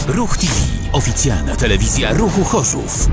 Ruch TV, oficjalna telewizja Ruchu Chorzów.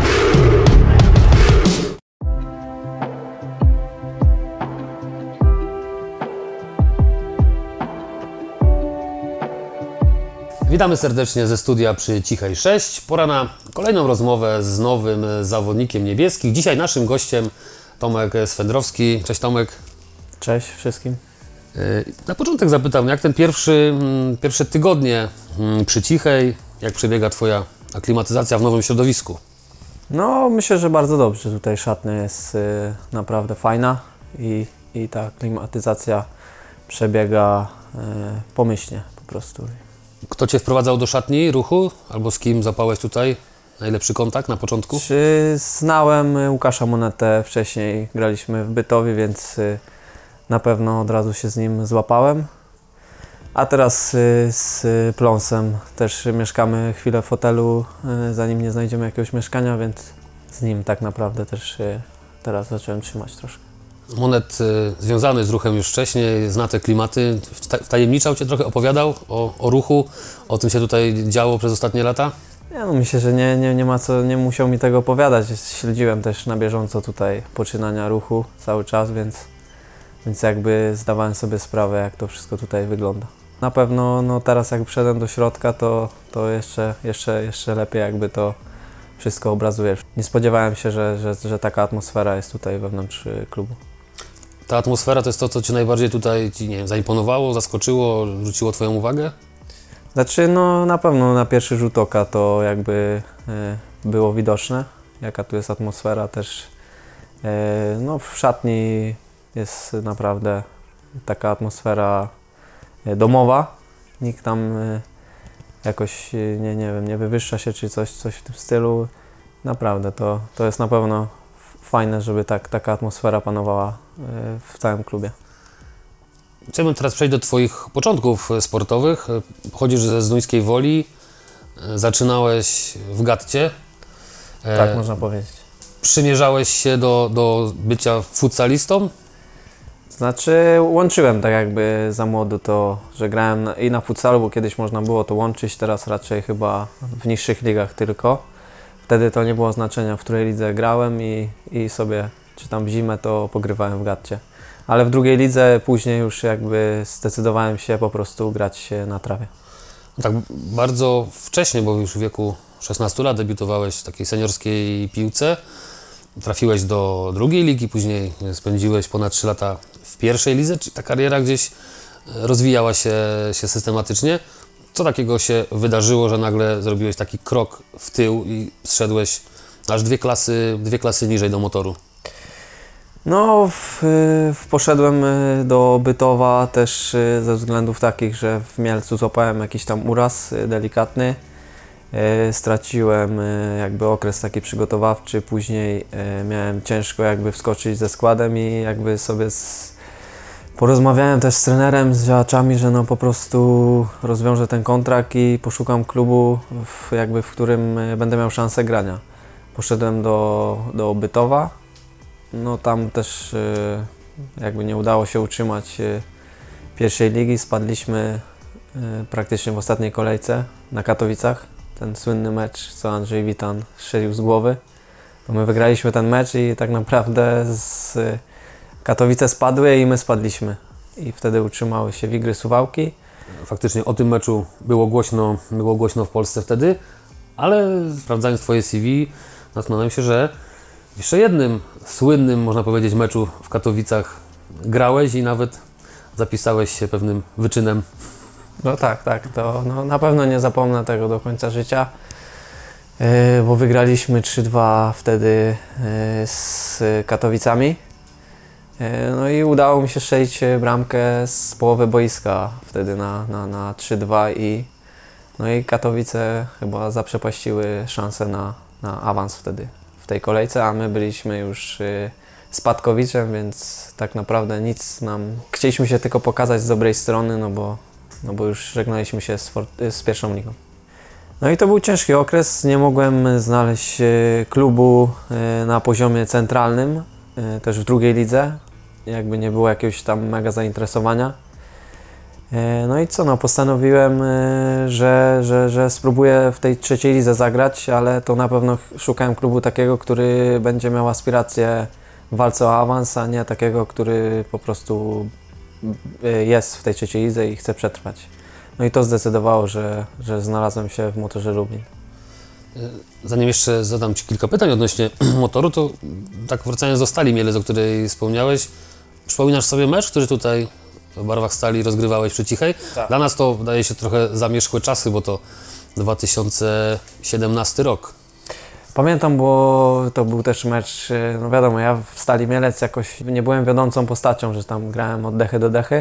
Witamy serdecznie ze studia przy Cichej 6. Pora na kolejną rozmowę z nowym zawodnikiem niebieskich. Dzisiaj naszym gościem Tomek Swędrowski. Cześć Tomek. Cześć wszystkim. Na początek zapytam, jak ten pierwsze tygodnie przy Cichej, jak przebiega Twoja aklimatyzacja w nowym środowisku? No myślę, że bardzo dobrze. Tutaj szatnia jest naprawdę fajna i ta aklimatyzacja przebiega pomyślnie po prostu. Kto Cię wprowadzał do szatni ruchu? Albo z kim zapałeś tutaj najlepszy kontakt na początku? Znałem Łukasza Monetę wcześniej, graliśmy w Bytowie, więc na pewno od razu się z nim złapałem. A teraz z Pląsem też mieszkamy chwilę w hotelu, zanim nie znajdziemy jakiegoś mieszkania, więc z nim tak naprawdę też teraz zacząłem trzymać troszkę. Monet związany z ruchem już wcześniej, zna te klimaty. Wtajemniczał Cię trochę, opowiadał o ruchu, o tym się tutaj działo przez ostatnie lata? Ja no myślę, że nie ma co, nie musiał mi tego opowiadać. Śledziłem też na bieżąco tutaj poczynania ruchu cały czas, więc jakby zdawałem sobie sprawę, jak to wszystko tutaj wygląda. Na pewno no teraz jak wszedłem do środka, to jeszcze lepiej jakby to wszystko obrazuje. Nie spodziewałem się, że taka atmosfera jest tutaj wewnątrz klubu. Ta atmosfera to jest to, co Cię najbardziej tutaj zaimponowało, zaskoczyło, zwróciło Twoją uwagę? Znaczy, no na pewno na pierwszy rzut oka to jakby było widoczne, jaka tu jest atmosfera też. No w szatni jest naprawdę taka atmosfera domowa. Nikt tam jakoś nie wiem, nie wywyższa się czy coś w tym stylu. Naprawdę to jest na pewno fajne, żeby taka atmosfera panowała w całym klubie. Chciałbym teraz przejść do Twoich początków sportowych. Pochodzisz ze Zduńskiej Woli, zaczynałeś w Gatcie. Tak można powiedzieć. Przymierzałeś się do bycia futsalistą? Znaczy łączyłem tak jakby za młodo to, że grałem i na futsalu, bo kiedyś można było to łączyć, teraz raczej chyba w niższych ligach tylko. Wtedy to nie było znaczenia, w której lidze grałem i sobie, czy tam w zimę, to pogrywałem w Gatcie. Ale w drugiej lidze później już jakby zdecydowałem się po prostu grać na trawie. Tak bardzo wcześnie, bo już w wieku 16 lat debiutowałeś w takiej seniorskiej piłce. Trafiłeś do drugiej ligi, później spędziłeś ponad 3 lata w pierwszej lidze. Czy ta kariera gdzieś rozwijała się systematycznie? Co takiego się wydarzyło, że nagle zrobiłeś taki krok w tył i zszedłeś aż dwie klasy niżej do motoru? No, poszedłem do Bytowa też ze względów takich, że w Mielcu złapałem jakiś tam uraz delikatny. Straciłem jakby okres taki przygotowawczy, później miałem ciężko jakby wskoczyć ze składem i jakby sobie porozmawiałem też z trenerem, z działaczami, że no po prostu rozwiążę ten kontrakt i poszukam klubu, w którym będę miał szansę grania. Poszedłem do Bytowa. No tam też jakby nie udało się utrzymać pierwszej ligi. Spadliśmy praktycznie w ostatniej kolejce na Katowicach. Ten słynny mecz, co Andrzej Witan strzelił z głowy. To my wygraliśmy ten mecz i tak naprawdę Katowice spadły i my spadliśmy. I wtedy utrzymały się Wigry Suwałki. Faktycznie o tym meczu było głośno w Polsce wtedy, ale sprawdzając Twoje CV, zastanawiam się, że w jeszcze jednym słynnym, można powiedzieć, meczu w Katowicach grałeś i nawet zapisałeś się pewnym wyczynem. No tak, to no, na pewno nie zapomnę tego do końca życia, bo wygraliśmy 3-2 wtedy z Katowicami. No i udało mi się strzelić bramkę z połowy boiska wtedy na 3-2 no i Katowice chyba zaprzepaściły szansę na awans wtedy w tej kolejce, a my byliśmy już spadkowiczem, więc tak naprawdę nic nam... Chcieliśmy się tylko pokazać z dobrej strony, no bo już żegnaliśmy się z pierwszą ligą. No i to był ciężki okres, nie mogłem znaleźć klubu na poziomie centralnym, też w drugiej lidze. Jakby nie było jakiegoś tam mega zainteresowania. No i co, no postanowiłem, że spróbuję w tej trzeciej lidze zagrać, ale to na pewno szukałem klubu takiego, który będzie miał aspiracje w walce o awans, a nie takiego, który po prostu jest w tej trzeciej lidze i chce przetrwać. No i to zdecydowało, że znalazłem się w Motorze Lublin. Zanim jeszcze zadam Ci kilka pytań odnośnie Motoru, to tak wracając do Stali Mielec, o której wspomniałeś, przypominasz sobie mecz, który tutaj w barwach Stali rozgrywałeś przy Cichej? Tak. Dla nas to wydaje się trochę zamierzchłe czasy, bo to 2017 rok. Pamiętam, bo to był też mecz, no wiadomo, ja w Stali Mielec jakoś nie byłem wiodącą postacią, że tam grałem od dechy do dechy,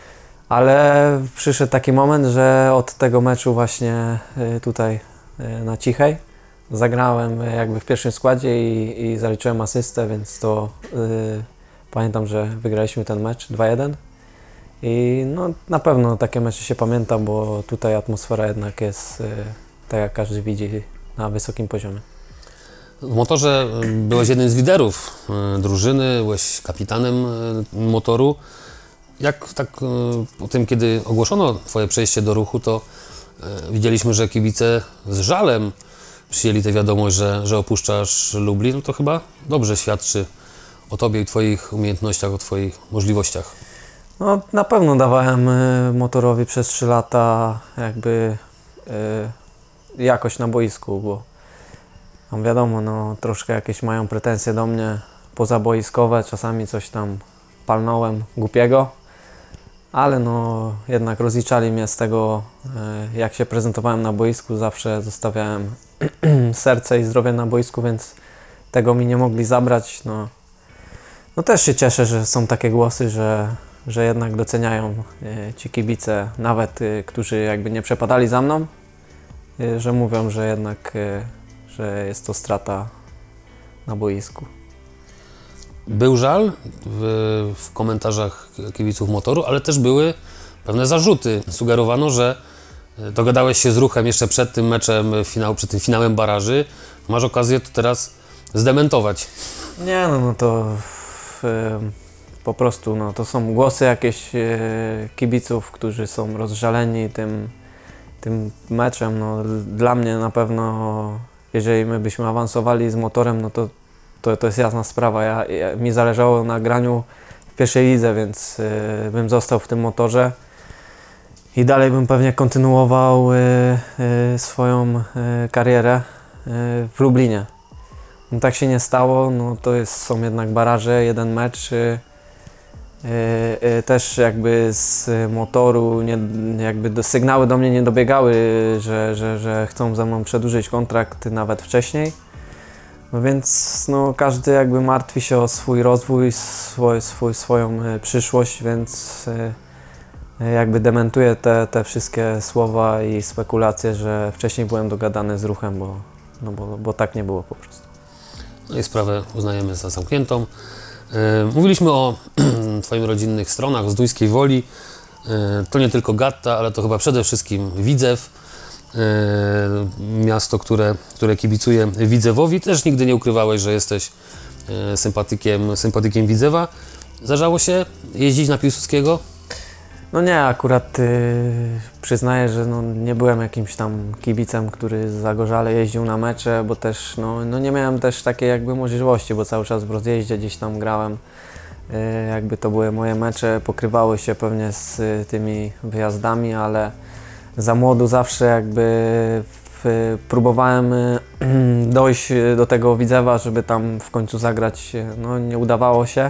ale przyszedł taki moment, że od tego meczu właśnie tutaj na Cichej zagrałem jakby w pierwszym składzie i zaliczyłem asystę, więc to pamiętam, że wygraliśmy ten mecz 2-1 i no, na pewno takie mecze się pamięta, bo tutaj atmosfera jednak jest, tak jak każdy widzi, na wysokim poziomie. W Motorze byłeś jednym z liderów drużyny, byłeś kapitanem Motoru. Jak tak po tym, kiedy ogłoszono Twoje przejście do Ruchu, to widzieliśmy, że kibice z żalem przyjęli tę wiadomość, że opuszczasz Lublin. No to chyba dobrze świadczy o Tobie i Twoich umiejętnościach, o Twoich możliwościach. No, na pewno dawałem Motorowi przez 3 lata jakby jakość na boisku, bo tam wiadomo, no, troszkę jakieś mają pretensje do mnie pozaboiskowe, czasami coś tam palnąłem głupiego, ale no jednak rozliczali mnie z tego, jak się prezentowałem na boisku, zawsze zostawiałem serce i zdrowie na boisku, więc tego mi nie mogli zabrać. No też się cieszę, że są takie głosy, że jednak doceniają ci kibice, nawet którzy jakby nie przepadali za mną, że mówią, że jednak że jest to strata na boisku. Był żal w komentarzach kibiców Motoru, ale też były pewne zarzuty. Sugerowano, że dogadałeś się z Ruchem jeszcze przed tym meczem, przed tym finałem baraży. Masz okazję to teraz zdementować. Nie, no to po prostu no, to są głosy jakieś kibiców, którzy są rozżaleni tym meczem. No, dla mnie na pewno, jeżeli my byśmy awansowali z Motorem, no to jest jasna sprawa. Mi zależało na graniu w pierwszej lidze, więc bym został w tym Motorze i dalej bym pewnie kontynuował swoją karierę w Lublinie. No, tak się nie stało, no, są jednak baraże, jeden mecz. Też jakby z Motoru jakby sygnały do mnie nie dobiegały, że chcą ze mną przedłużyć kontrakt nawet wcześniej. No więc no, każdy jakby martwi się o swój rozwój, swoją przyszłość, więc jakby dementuję te wszystkie słowa i spekulacje, że wcześniej byłem dogadany z Ruchem, bo tak nie było po prostu. No i sprawę uznajemy za zamkniętą. Mówiliśmy o Twoich rodzinnych stronach, z Dujskiej Woli. To nie tylko Gatta, ale to chyba przede wszystkim Widzew. Miasto, które kibicuje Widzewowi. Też nigdy nie ukrywałeś, że jesteś sympatykiem Widzewa. Zdarzało się jeździć na Piłsudskiego? No nie, akurat przyznaję, że no, nie byłem jakimś tam kibicem, który zagorzale jeździł na mecze, bo też no nie miałem też takiej jakby możliwości, bo cały czas w rozjeździe gdzieś tam grałem. Jakby to były moje mecze, pokrywały się pewnie z tymi wyjazdami, ale za młodu zawsze jakby próbowałem dojść do tego Widzewa, żeby tam w końcu zagrać. No nie udawało się.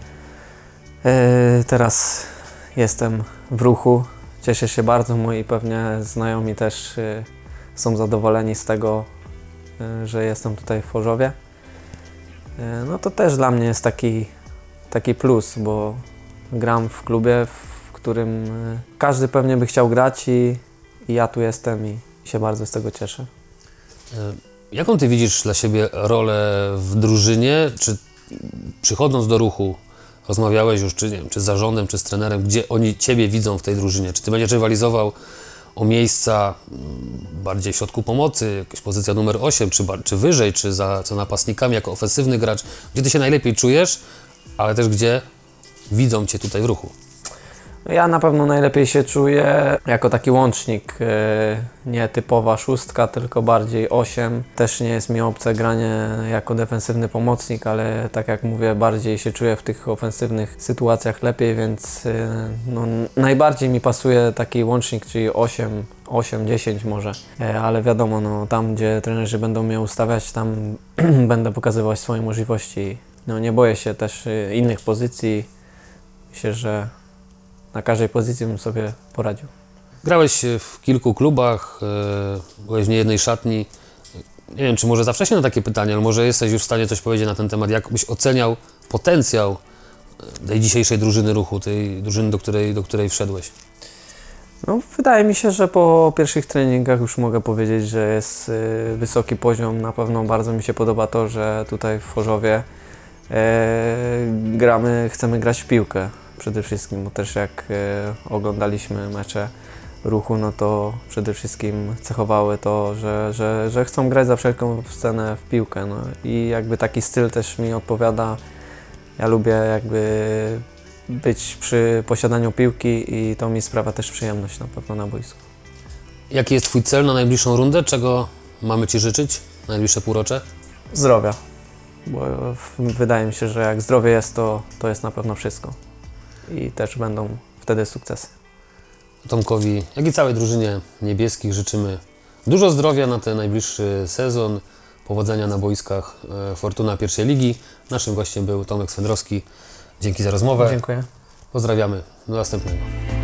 Teraz jestem w Ruchu, cieszę się bardzo, moi pewnie znajomi też są zadowoleni z tego, że jestem tutaj w Chorzowie. No to też dla mnie jest taki plus, bo gram w klubie, w którym każdy pewnie by chciał grać i ja tu jestem i się bardzo z tego cieszę. Jaką Ty widzisz dla siebie rolę w drużynie? Czy przychodząc do Ruchu rozmawiałeś już, czy nie wiem, czy z zarządem, czy z trenerem, gdzie oni Ciebie widzą w tej drużynie? Czy Ty będziesz rywalizował o miejsca bardziej w środku pomocy, jakaś pozycja numer 8, czy wyżej, czy za napastnikami, jako ofensywny gracz? Gdzie Ty się najlepiej czujesz, ale też gdzie widzą Cię tutaj w Ruchu? Ja na pewno najlepiej się czuję jako taki łącznik, nie typowa szóstka, tylko bardziej 8. Też nie jest mi obce granie jako defensywny pomocnik, ale tak jak mówię, bardziej się czuję w tych ofensywnych sytuacjach lepiej, więc no, najbardziej mi pasuje taki łącznik, czyli 8-10 może, ale wiadomo, no, tam gdzie trenerzy będą mnie ustawiać, tam będę pokazywać swoje możliwości. No, nie boję się też innych pozycji. Myślę, że na każdej pozycji bym sobie poradził. Grałeś w kilku klubach, byłeś w niejednej szatni. Nie wiem, czy może za wcześnie na takie pytanie, ale może jesteś już w stanie coś powiedzieć na ten temat. Jak byś oceniał potencjał tej dzisiejszej drużyny Ruchu, tej drużyny, do której wszedłeś? No, wydaje mi się, że po pierwszych treningach już mogę powiedzieć, że jest wysoki poziom. Na pewno bardzo mi się podoba to, że tutaj w Chorzowie chcemy grać w piłkę przede wszystkim, bo też jak oglądaliśmy mecze Ruchu, no to przede wszystkim cechowały to, że chcą grać za wszelką cenę w piłkę. No. I jakby taki styl też mi odpowiada. Ja lubię jakby być przy posiadaniu piłki i to mi sprawia też przyjemność na pewno na boisku. Jaki jest Twój cel na najbliższą rundę? Czego mamy Ci życzyć na najbliższe półrocze? Zdrowia, bo wydaje mi się, że jak zdrowie jest, to jest na pewno wszystko i też będą wtedy sukcesy. Tomkowi, jak i całej drużynie niebieskich życzymy dużo zdrowia na ten najbliższy sezon, powodzenia na boiskach Fortuna pierwszej ligi. Naszym gościem był Tomek Swędrowski. Dzięki za rozmowę. Dziękuję. Pozdrawiamy. Do następnego.